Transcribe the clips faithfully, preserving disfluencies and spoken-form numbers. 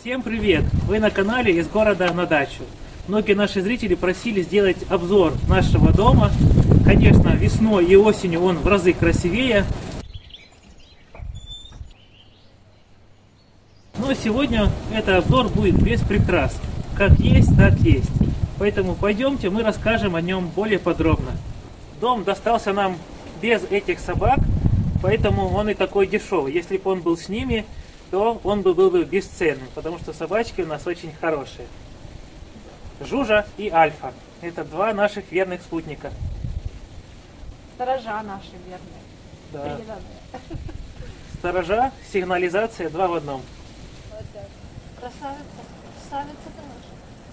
Всем привет! Вы на канале «Из города на дачу». Многие наши зрители просили сделать обзор нашего дома. Конечно, весной и осенью он в разы красивее. Но сегодня этот обзор будет без прикрас. Как есть, так есть. Поэтому пойдемте, мы расскажем о нем более подробно. Дом достался нам без этих собак, поэтому он и такой дешевый. Если бы он был с ними, то он бы был бы бесценным, потому что собачки у нас очень хорошие. Жужа и Альфа. Это два наших верных спутника. Сторожа наши верные. Да. Сторожа, сигнализация, два в одном. Вот так. Красавица. Красавица ты наша.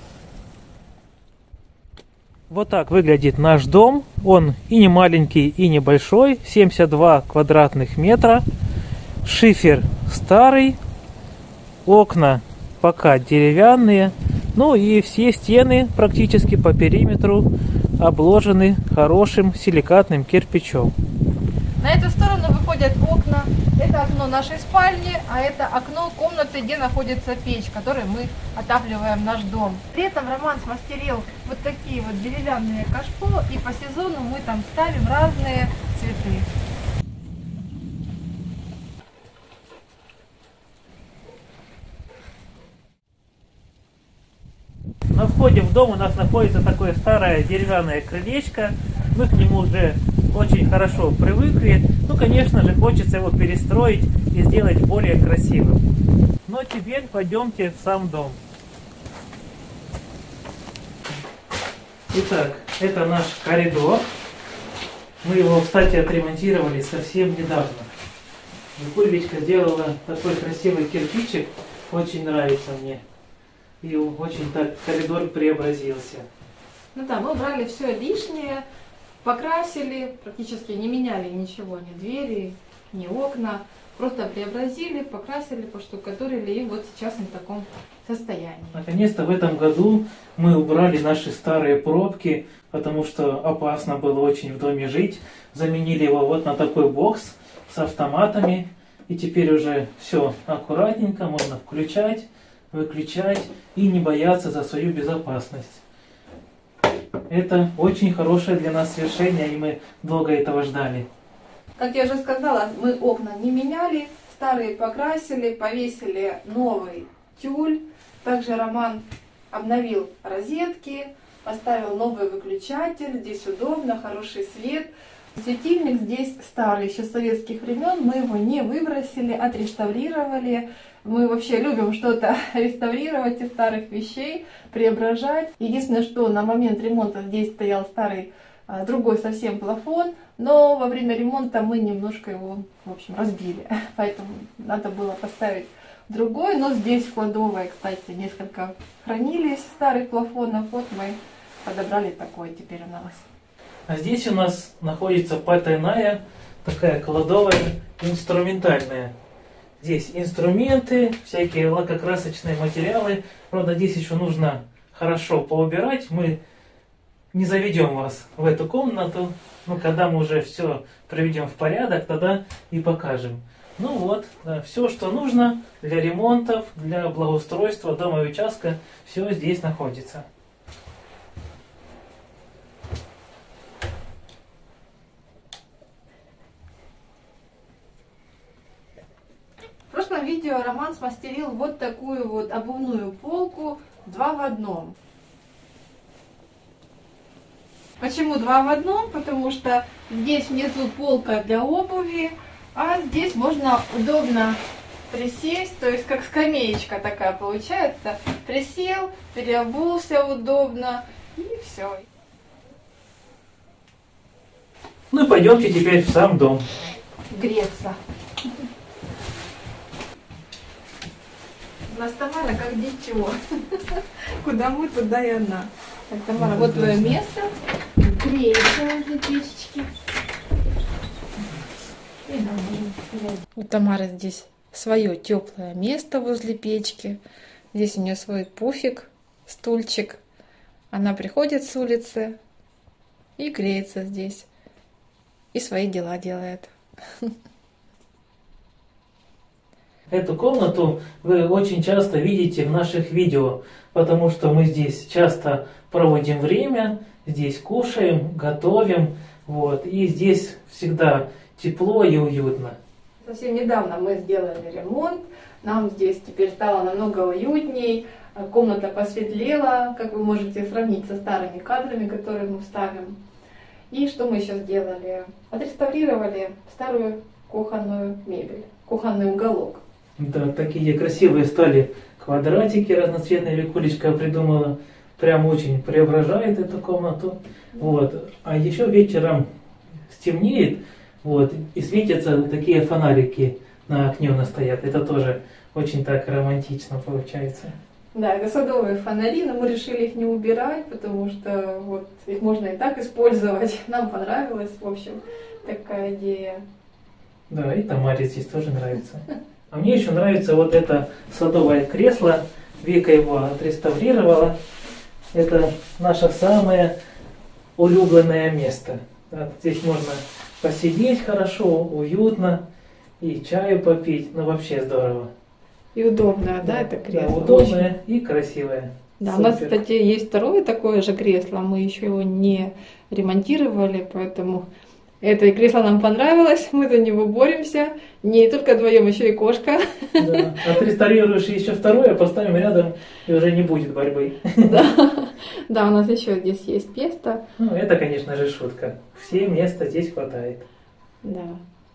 Вот так выглядит наш дом. Он и не маленький, и не большой. семьдесят два квадратных метра. Шифер старый. Окна пока деревянные. Ну и все стены практически по периметру обложены хорошим силикатным кирпичом. На эту сторону выходят окна. Это окно нашей спальни, а это окно комнаты, где находится печь, которой мы отапливаем наш дом. Летом Роман смастерил вот такие вот деревянные кашпо, и по сезону мы там ставим разные цветы. На входе в дом у нас находится такое старое деревянное крылечко. Мы к нему уже очень хорошо привыкли. Ну, конечно же, хочется его перестроить и сделать более красивым. Но теперь пойдемте в сам дом. Итак, это наш коридор. Мы его, кстати, отремонтировали совсем недавно. Викулечка сделала такой красивый кирпичик. Очень нравится мне. И очень так коридор преобразился. Ну да, мы убрали все лишнее, покрасили, практически не меняли ничего, ни двери, ни окна. Просто преобразили, покрасили, поштукатурили, и вот сейчас мы в таком состоянии. Наконец-то в этом году мы убрали наши старые пробки, потому что опасно было очень в доме жить. Заменили его вот на такой бокс с автоматами. И теперь уже все аккуратненько, можно включать, выключать и не бояться за свою безопасность. Это очень хорошее для нас решение, и мы долго этого ждали. Как я уже сказала, мы окна не меняли, старые покрасили, повесили новый тюль. Также Роман обновил розетки, поставил новый выключатель, здесь удобно, хороший свет. Светильник здесь старый, еще с советских времен, мы его не выбросили, отреставрировали. Мы вообще любим что-то реставрировать из старых вещей, преображать. Единственное, что на момент ремонта здесь стоял старый, другой совсем плафон, но во время ремонта мы немножко его, в общем, разбили. Поэтому надо было поставить другой. Но здесь в кладовой, кстати, несколько хранились старых плафонов. Вот мы подобрали такой теперь у нас. А здесь у нас находится потайная такая кладовая инструментальная. Здесь инструменты, всякие лакокрасочные материалы. Правда, здесь еще нужно хорошо поубирать. Мы не заведем вас в эту комнату. Но когда мы уже все приведем в порядок, тогда и покажем. Ну вот, да, все, что нужно для ремонтов, для благоустройства дома и участка, все здесь находится. В прошлом видео Роман смастерил вот такую вот обувную полку два в одном. Почему два в одном? Потому что здесь внизу полка для обуви, а здесь можно удобно присесть, то есть как скамеечка такая получается. Присел, переобулся удобно и все. Ну и пойдемте теперь в сам дом. Греться. У нас Тамара как дитё. Куда мы, туда и она. Так, Тамара, вот твое место. Греется возле печечки. У Тамары здесь свое теплое место возле печки. Здесь у нее свой пуфик, стульчик. Она приходит с улицы и греется здесь. И свои дела делает. Эту комнату вы очень часто видите в наших видео, потому что мы здесь часто проводим время, здесь кушаем, готовим, вот, и здесь всегда тепло и уютно. Совсем недавно мы сделали ремонт, нам здесь теперь стало намного уютней, комната посветлела, как вы можете сравнить со старыми кадрами, которые мы вставим. И что мы еще сделали? Отреставрировали старую кухонную мебель, кухонный уголок. Да, такие красивые стали квадратики разноцветные, Викулечка придумала. Прям очень преображает эту комнату. Вот. А еще вечером стемнеет, вот, и светятся такие фонарики на окне у нас стоят. Это тоже очень так романтично получается. Да, это садовые фонари, но мы решили их не убирать, потому что вот их можно и так использовать. Нам понравилась, в общем, такая идея. Да, и Тамаре здесь тоже нравится. А мне еще нравится вот это садовое кресло. Вика его отреставрировала. Это наше самое улюбленное место. Да, здесь можно посидеть хорошо, уютно, и чаю попить. Ну, вообще здорово. И удобное, да, да это кресло? Да, удобное и красивое. Да, Супер. у нас, кстати, есть второе такое же кресло, мы еще его не ремонтировали, поэтому это кресло нам понравилось, мы за него боремся. Не только вдвоем, еще и кошка. Да. Отреставрируешь еще второе, поставим рядом, и уже не будет борьбы. Да, да, у нас еще здесь есть место. Ну, это, конечно же, шутка. Все места здесь хватает. Да.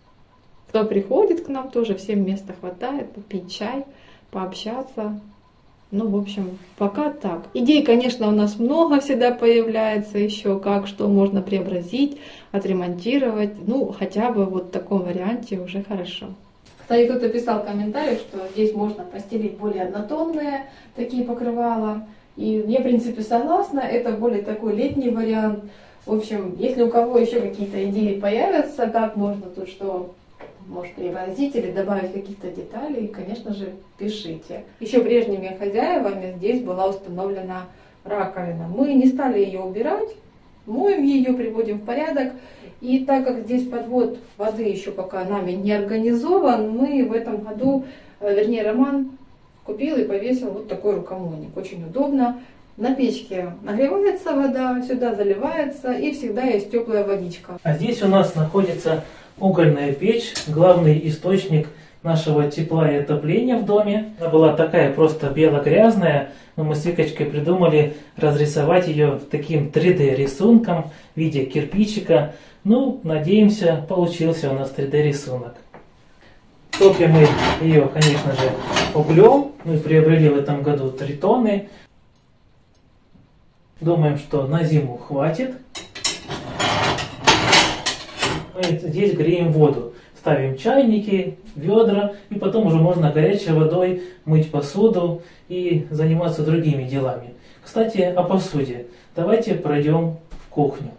Кто приходит к нам, тоже всем места хватает, попить чай, пообщаться. Ну, в общем, пока так. Идей, конечно, у нас много всегда появляется еще, как, что можно преобразить, отремонтировать. Ну, хотя бы вот в таком варианте уже хорошо. Кстати, кто-то писал в комментариях, что здесь можно постелить более однотонные такие покрывала. И я, в принципе, согласна, это более такой летний вариант. В общем, если у кого еще какие-то идеи появятся, как можно тут что... может преобразить или добавить каких-то деталей, конечно же, пишите. Еще прежними хозяевами здесь была установлена раковина. Мы не стали ее убирать, моем ее, приводим в порядок. И так как здесь подвод воды еще пока нами не организован, мы в этом году, вернее, Роман купил и повесил вот такой рукомойник. Очень удобно. На печке нагревается вода, сюда заливается, и всегда есть теплая водичка. А здесь у нас находится угольная печь, главный источник нашего тепла и отопления в доме. Она была такая просто бело-грязная, но мы с Викочкой придумали разрисовать ее таким три дэ рисунком в виде кирпичика. Ну, надеемся, получился у нас три дэ рисунок. Топим мы ее, конечно же, углем. Мы приобрели в этом году три тонны. Думаем, что на зиму хватит. Мы здесь греем воду. Ставим чайники, ведра, и потом уже можно горячей водой мыть посуду и заниматься другими делами. Кстати, о посуде. Давайте пройдем в кухню.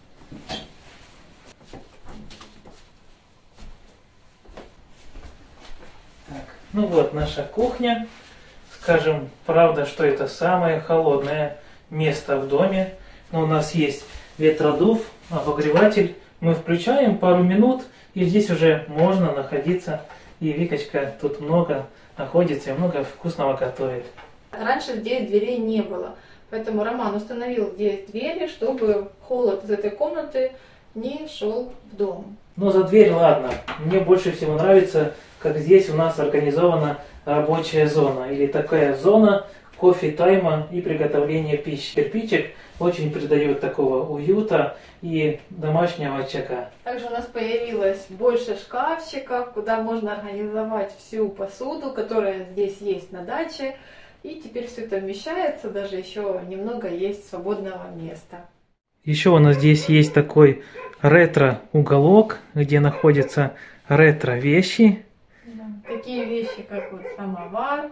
Так, ну вот наша кухня. Скажем, правда, что это самое холодное место в доме. Но у нас есть ветродув, обогреватель. Мы включаем пару минут, и здесь уже можно находиться. И Викочка тут много находится и много вкусного готовит. Раньше здесь дверей не было, поэтому Роман установил здесь двери, чтобы холод из этой комнаты не шел в дом. Ну, за дверь ладно. Мне больше всего нравится, как здесь у нас организована рабочая зона. Или такая зона кофе-тайма и приготовления пищи. Кирпичик очень придает такого уюта и домашнего очага. Также у нас появилось больше шкафчиков, куда можно организовать всю посуду, которая здесь есть на даче. И теперь все это вмещается, даже еще немного есть свободного места. Еще у нас здесь есть такой ретро-уголок, где находятся ретро-вещи. Да, такие вещи, как вот самовар,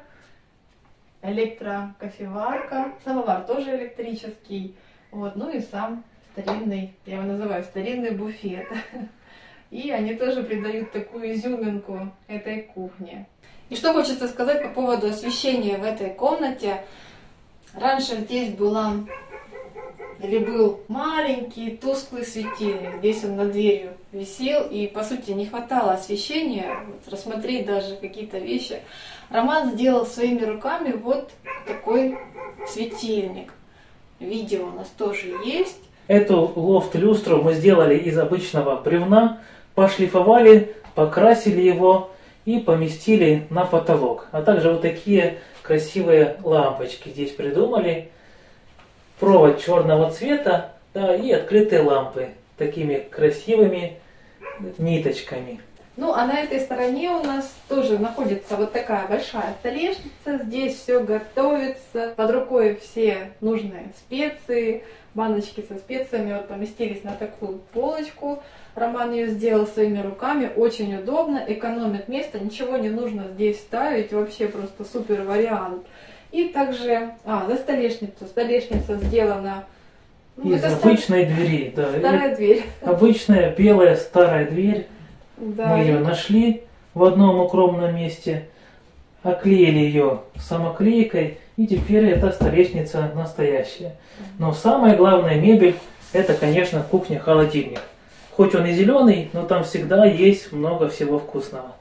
электрокофеварка. Самовар тоже электрический. Вот, ну и сам старинный, я его называю старинный буфет. И они тоже придают такую изюминку этой кухне. И что хочется сказать по поводу освещения в этой комнате. Раньше здесь была или был маленький тусклый светильник. Здесь он над дверью висел, и по сути не хватало освещения, вот, рассмотреть даже какие-то вещи. Роман сделал своими руками вот такой светильник. Видео у нас тоже есть. Эту лофт-люстру мы сделали из обычного бревна, пошлифовали, покрасили его и поместили на потолок. А также вот такие красивые лампочки здесь придумали. Провод черного цвета, да, и открытые лампы такими красивыми ниточками. Ну, а на этой стороне у нас тоже находится вот такая большая столешница. Здесь все готовится. Под рукой все нужные специи, баночки со специями вот поместились на такую полочку. Роман ее сделал своими руками. Очень удобно, экономит место. Ничего не нужно здесь ставить. Вообще просто супер вариант. И также, а, за столешницу. Столешница сделана... Ну, из обычной стар... двери. Да, старая дверь. Обычная белая старая дверь. Да. Мы ее нашли в одном укромном месте, оклеили ее самоклейкой, и теперь эта столешница настоящая. Но самая главная мебель — это, конечно, кухня-холодильник. Хоть он и зеленый, но там всегда есть много всего вкусного.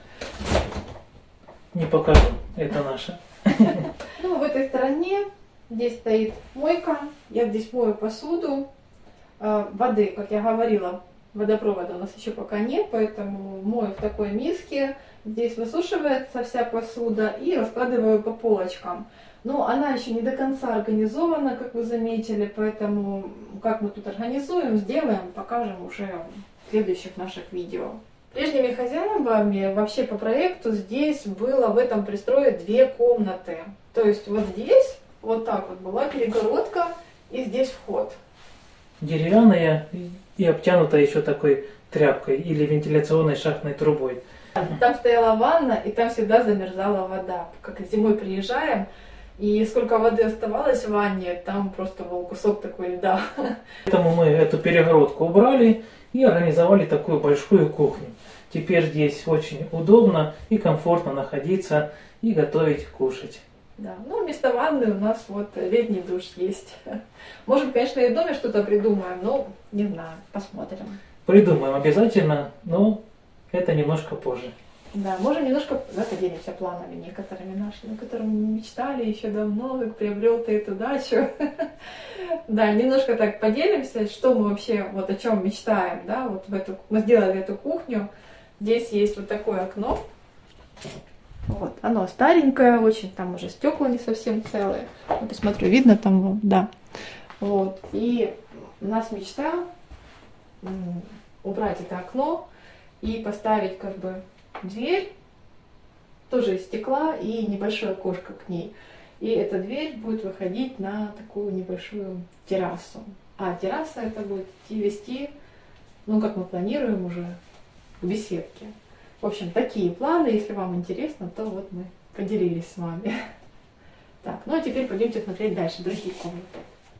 Не покажу, это наше. Ну, в этой стороне здесь стоит мойка. Я здесь мою посуду. Воды, как я говорила, водопровода у нас еще пока нет, поэтому мою в такой миске. Здесь высушивается вся посуда и раскладываю по полочкам. Но она еще не до конца организована, как вы заметили, поэтому как мы тут организуем, сделаем, покажем уже в следующих наших видео. Прежними хозяевами вообще по проекту здесь было в этом пристрое две комнаты. То есть вот здесь вот так вот была перегородка и здесь вход. Деревянная и обтянутая еще такой тряпкой или вентиляционной шахтной трубой. Там стояла ванна, и там всегда замерзала вода. Как зимой приезжаем, и сколько воды оставалось в ванне, там просто был кусок такой льда. Поэтому мы эту перегородку убрали и организовали такую большую кухню. Теперь здесь очень удобно и комфортно находиться и готовить, кушать. Да, ну вместо ванны у нас вот летний душ есть. Можем, конечно, и в доме что-то придумаем, но не знаю, посмотрим. Придумаем обязательно, но это немножко позже. Да, можем немножко да, поделимся планами некоторыми нашими, которыми мы мечтали еще давно, как приобрел ты эту дачу. Да, немножко так поделимся, что мы вообще, вот о чем мечтаем, да, вот в эту, мы сделали эту кухню, здесь есть вот такое окно, вот, оно старенькое, очень, там уже стекла не совсем целые, я посмотрю, видно там, да, вот, и у нас мечта убрать это окно и поставить как бы дверь, тоже из стекла, и небольшое окошко к ней. И эта дверь будет выходить на такую небольшую террасу. А терраса это будет идти, вести, ну как мы планируем уже, к беседке. В общем, такие планы, если вам интересно, то вот мы поделились с вами. Так, ну а теперь пойдемте смотреть дальше, другие комнаты.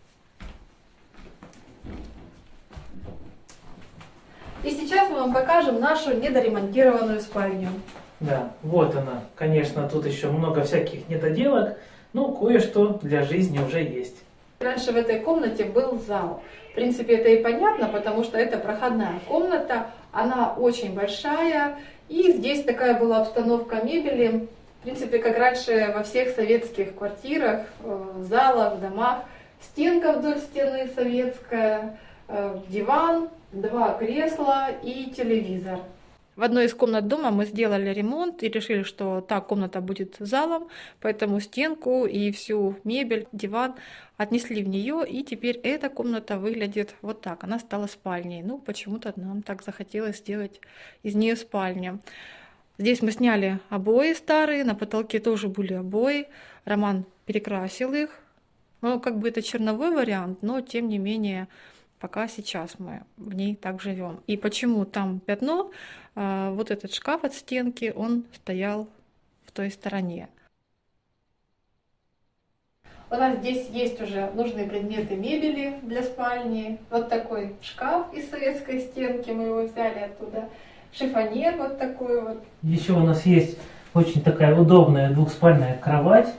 И сейчас мы вам покажем нашу недоремонтированную спальню. Да, вот она. Конечно, тут еще много всяких недоделок, но кое-что для жизни уже есть. Раньше в этой комнате был зал. В принципе, это и понятно, потому что это проходная комната, она очень большая, и здесь такая была обстановка мебели. В принципе, как раньше во всех советских квартирах, залах, домах. Стенка вдоль стены советская, диван, два кресла и телевизор. В одной из комнат дома мы сделали ремонт и решили, что та комната будет залом, поэтому стенку и всю мебель, диван отнесли в нее, и теперь эта комната выглядит вот так. Она стала спальней. Ну, почему-то нам так захотелось сделать из нее спальню. Здесь мы сняли обои старые, на потолке тоже были обои. Роман перекрасил их. Ну, как бы это черновой вариант, но тем не менее... Пока сейчас мы в ней так живем. И почему там пятно? А, вот этот шкаф от стенки, он стоял в той стороне. У нас здесь есть уже нужные предметы мебели для спальни. Вот такой шкаф из советской стенки, мы его взяли оттуда. Шифоньер вот такой вот. Еще у нас есть очень такая удобная двухспальная кровать.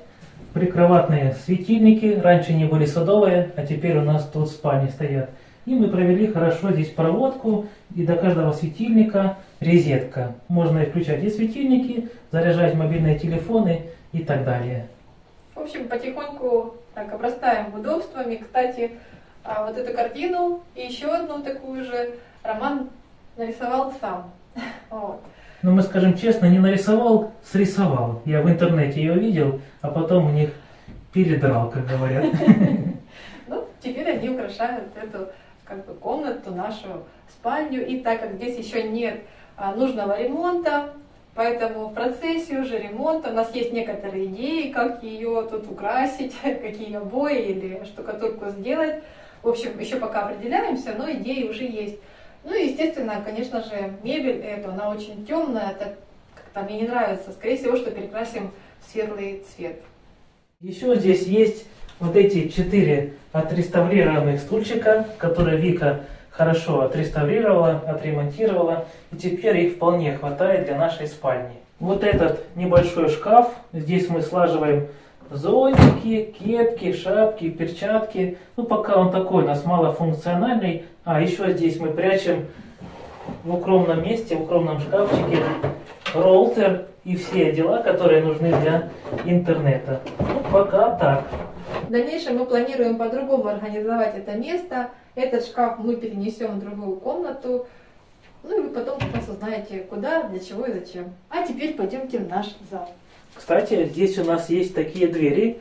прикроватные светильники. Раньше не были садовые, а теперь у нас тут в спальне стоят. И мы провели хорошо здесь проводку, и до каждого светильника розетка. Можно и включать и светильники, заряжать мобильные телефоны и так далее. В общем, потихоньку так обрастаем удобствами. Кстати, вот эту картину и еще одну такую же Роман нарисовал сам. Вот. Ну, мы скажем честно, не нарисовал, срисовал. Я в интернете ее видел, а потом у них передрал, как говорят. Ну, теперь они украшают эту как бы комнату, нашу спальню. И так как здесь еще нет а, нужного ремонта, поэтому в процессе уже ремонта у нас есть некоторые идеи, как ее тут украсить, какие обои или штукатурку сделать. В общем, еще пока определяемся, но идеи уже есть. Ну и, естественно, конечно же, мебель эта, она очень темная, так как-то мне не нравится. Скорее всего, что перекрасим в светлый цвет. Еще здесь есть вот эти четыре отреставрированных стульчика, которые Вика хорошо отреставрировала, отремонтировала, и теперь их вполне хватает для нашей спальни. Вот этот небольшой шкаф, здесь мы слаживаем зонтики, кепки, шапки, перчатки. Ну, пока он такой у нас малофункциональный. А еще здесь мы прячем в укромном месте, в укромном шкафчике роутер и все дела, которые нужны для интернета. Ну, пока так. В дальнейшем мы планируем по-другому организовать это место. Этот шкаф мы перенесем в другую комнату. Ну и вы потом просто узнаете, куда, для чего и зачем. А теперь пойдемте в наш зал. Кстати, здесь у нас есть такие двери.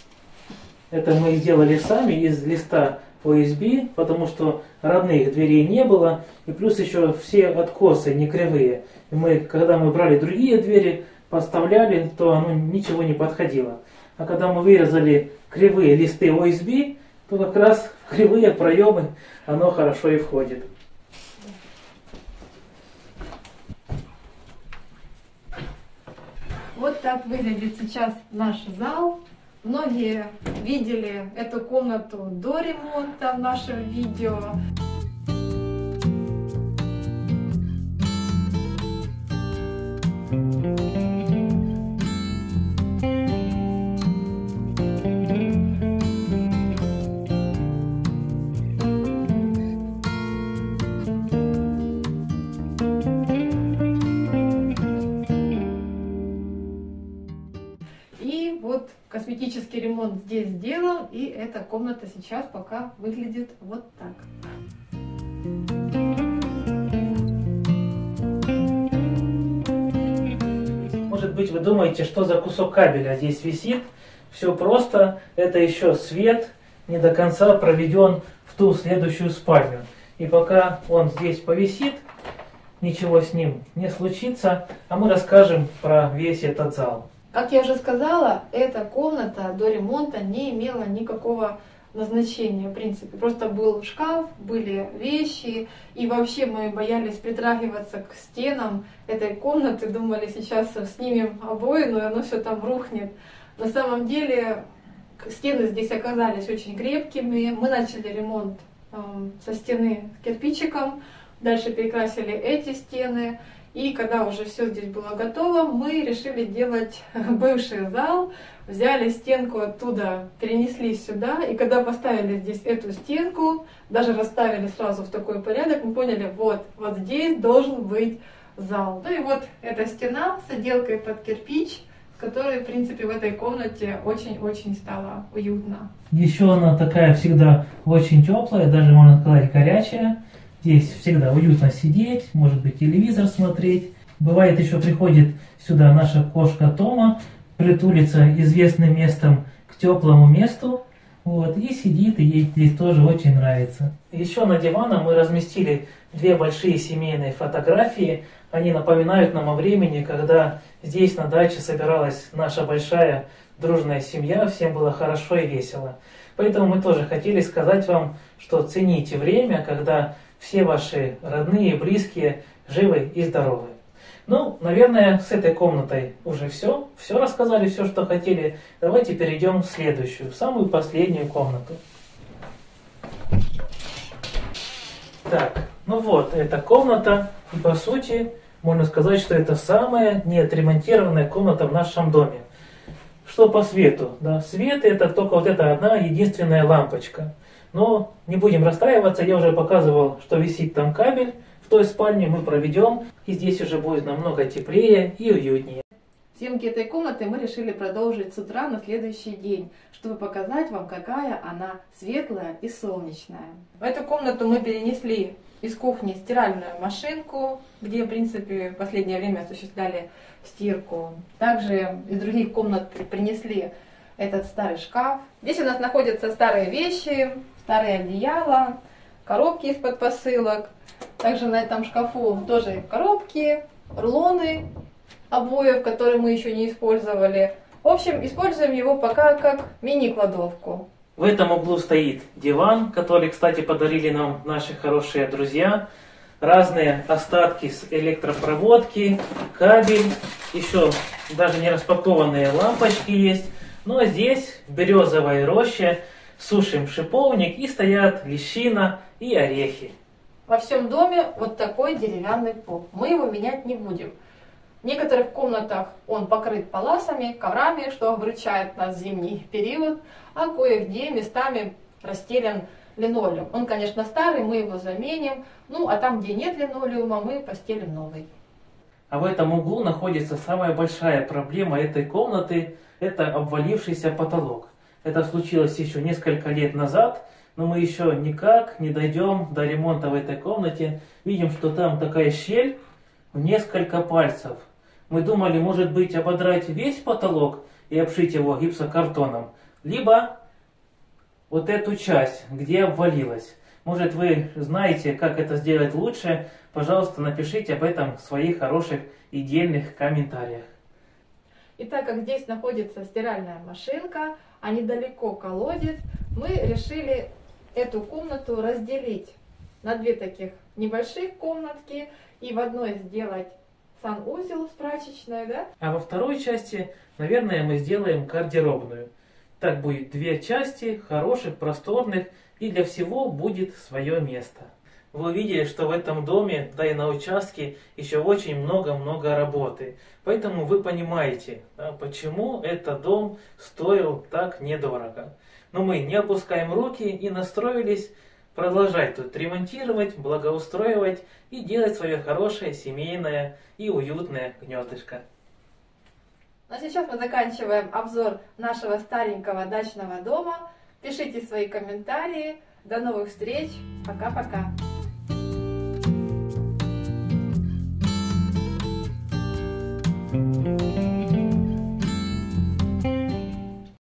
Это мы сделали сами из листа о эс би, потому что родных дверей не было. И плюс еще все откосы не кривые. И мы, когда мы брали другие двери, поставляли, то оно ничего не подходило. А когда мы вырезали кривые листы о эс би, то как раз в кривые проемы оно хорошо и входит. Вот так выглядит сейчас наш зал. Многие видели эту комнату до ремонта в нашем видео. И вот косметический ремонт здесь сделан, и эта комната сейчас пока выглядит вот так. Может быть, вы думаете, что за кусок кабеля здесь висит? Все просто, это еще свет не до конца проведен в ту следующую спальню. И пока он здесь повисит, ничего с ним не случится, а мы расскажем про весь этот зал. Как я уже сказала, эта комната до ремонта не имела никакого назначения, в принципе. Просто был шкаф, были вещи, и вообще мы боялись притрагиваться к стенам этой комнаты, думали, сейчас снимем обои, но оно все там рухнет. На самом деле стены здесь оказались очень крепкими. Мы начали ремонт э, со стены кирпичиком, дальше перекрасили эти стены. И когда уже все здесь было готово, мы решили делать бывший зал, взяли стенку оттуда, перенесли сюда, и когда поставили здесь эту стенку, даже расставили сразу в такой порядок, мы поняли, вот, вот здесь должен быть зал. Ну и вот эта стена с отделкой под кирпич, с которой, в принципе, в этой комнате очень-очень стало уютно. Еще она такая всегда очень теплая, даже можно сказать горячая. Здесь всегда уютно сидеть, может быть телевизор смотреть. Бывает еще приходит сюда наша кошка Тома, притулится известным местом к теплому месту, вот, и сидит, и ей здесь тоже очень нравится. Еще на диване мы разместили две большие семейные фотографии. Они напоминают нам о времени, когда здесь на даче собиралась наша большая дружная семья, всем было хорошо и весело. Поэтому мы тоже хотели сказать вам, что цените время, когда все ваши родные и близкие живы и здоровы. Ну, наверное, с этой комнатой уже все. Все рассказали, все, что хотели. Давайте перейдем в следующую, в самую последнюю комнату. Так, ну вот, эта комната. И по сути, можно сказать, что это самая неотремонтированная комната в нашем доме. что по свету. Да, свет это только вот эта одна единственная лампочка. Но не будем расстраиваться, я уже показывал, что висит там кабель. В той спальне мы проведем, и здесь уже будет намного теплее и уютнее. Съемки этой комнаты мы решили продолжить с утра на следующий день, чтобы показать вам, какая она светлая и солнечная. В эту комнату мы перенесли из кухни стиральную машинку, где, в принципе, в последнее время осуществляли стирку. Также из других комнат принесли этот старый шкаф. Здесь у нас находятся старые вещи, старые одеяла, коробки из-под посылок. Также на этом шкафу тоже коробки, рулоны обоев, которые мы еще не использовали. В общем, используем его пока как мини-кладовку. В этом углу стоит диван, который, кстати, подарили нам наши хорошие друзья. Разные остатки с электропроводки, кабель, еще даже не распакованные лампочки есть. Ну а здесь, в березовой роще, сушим шиповник и стоят лещина и орехи. Во всем доме вот такой деревянный пол. Мы его менять не будем. В некоторых комнатах он покрыт паласами, коврами, что выручает нас в зимний период, а кое-где местами расстелен линолеум. Он, конечно, старый, мы его заменим, ну а там, где нет линолеума, мы постелим новый. А в этом углу находится самая большая проблема этой комнаты – это обвалившийся потолок. Это случилось еще несколько лет назад, но мы еще никак не дойдем до ремонта в этой комнате. Видим, что там такая щель в несколько пальцев. Мы думали, может быть, ободрать весь потолок и обшить его гипсокартоном, либо вот эту часть, где обвалилась. Может, вы знаете, как это сделать лучше? Пожалуйста, напишите об этом в своих хороших и дельных комментариях. И так как здесь находится стиральная машинка, а недалеко колодец, мы решили эту комнату разделить на две таких небольших комнатки и в одной сделать санузел с прачечной, да? А во второй части, наверное, мы сделаем гардеробную. Так будет две части, хороших, просторных, и для всего будет свое место. Вы увидели, что в этом доме, да и на участке, еще очень много-много работы. Поэтому вы понимаете, да, почему этот дом стоил так недорого. Но мы не опускаем руки и настроились продолжать тут ремонтировать, благоустроивать и делать свое хорошее, семейное и уютное гнездышко. Ну а сейчас мы заканчиваем обзор нашего старенького дачного дома. Пишите свои комментарии. До новых встреч. Пока-пока.